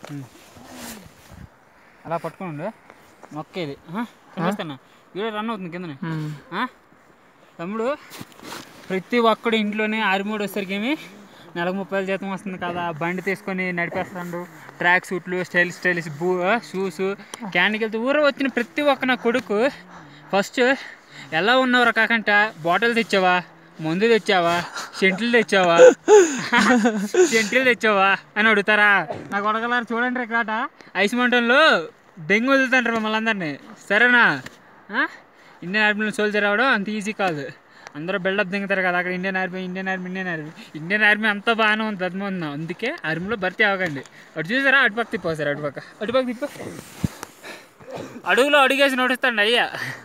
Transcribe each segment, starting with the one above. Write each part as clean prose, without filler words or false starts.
అలా పట్టుకోండి నొక్కేది కనిపిస్తాను వీడియో రన్ అవుతుంది కిందని తమ్ముడు ప్రతి ఒక్కడు ఇంట్లోనే ఆర్మీడ్ వచ్చేసరికి ఏమి నెలకు 30,000 జీతం వస్తుంది కదా, బండి తీసుకొని నడిపేస్తాడు, ట్రాక్ సూట్లు స్టైలిష్ షూస్ క్యాన్కి వెళ్తే ఊరు వచ్చిన ప్రతి ఒక్క నా కొడుకు ఫస్ట్ ఎలా ఉన్నవరా కాకంట బాటిల్ తెచ్చావా, మందు తెచ్చావా, సెంట్లు తెచ్చావా అని అడుగుతారా. నాకు కొడగలారు చూడండి కాట ఐస్ మౌంటైన్లో డెంగ్యూ వదులుతుంటారు మమ్మల్ని అందరినీ. సరేనా? ఇండియన్ ఆర్మీలో సోల్జర్ అవ్వడం అంత ఈజీ కాదు. అందరూ బిల్డప్ దిగుతారు కదా అక్కడ. ఇండియన్ ఆర్మీ అంతా బాగానే ఉంది, అర్థమవుతుందా? అందుకే ఆర్మీలో భర్తీ అవ్వకండి. అటు చూసారా, అటుపక్క తిప్పవు సార్, అటుపక్క తిప్ప అడుగులో అడుగేసి నడుస్తాండి అయ్యా.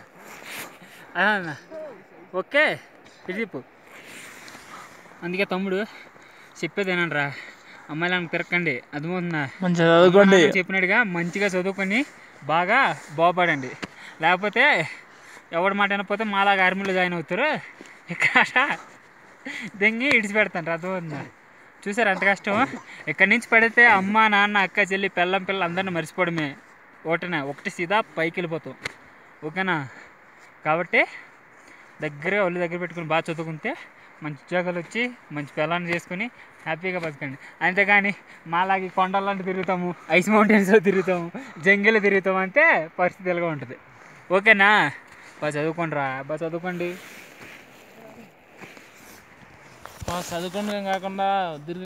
ఓకే ఇటు తిప్పు. అందుకే తమ్ముడు చెప్పేదేనంట్రా, అమ్మాయిలను తిరగండి, అర్థమవుతుందా? మంచిగా చదువుకోండి, చెప్పినట్టుగా మంచిగా చదువుకొని బాగా బాగుపడండి. లేకపోతే ఎవరి మాట వినకపోతే మాలాగా ఆర్మీలో జాయిన్ అవుతారు, ఇక్కడ దెంగి ఇడిచిపెడతాను. అర్థమవుతుందా? చూసారు అంత కష్టం. ఇక్కడి నుంచి పడితే అమ్మ నాన్న అక్క చెల్లి పిల్ల అందరిని మర్చిపోవడమే. ఒకటి సీదా పైకి వెళ్ళిపోతాం. ఓకేనా? కాబట్టి ఒళ్ళు దగ్గర పెట్టుకుని బాగా చదువుకుంటే మంచి ఉద్యోగాలు వచ్చి మంచి పిల్లల్ని చేసుకుని హ్యాపీగా బతకండి. అంతేగాని మాలాగి కొండలాంటి తిరుగుతాము, ఐస్ మౌంటైన్స్లో తిరుగుతాము, జంగిల్లో తిరుగుతాము అంటే పరిస్థితి ఇలాగా ఉంటుంది. ఓకేనా? బాగా చదువుకోండిరా, బాగా చదువుకోండి. చదువుకోండి కాకుండా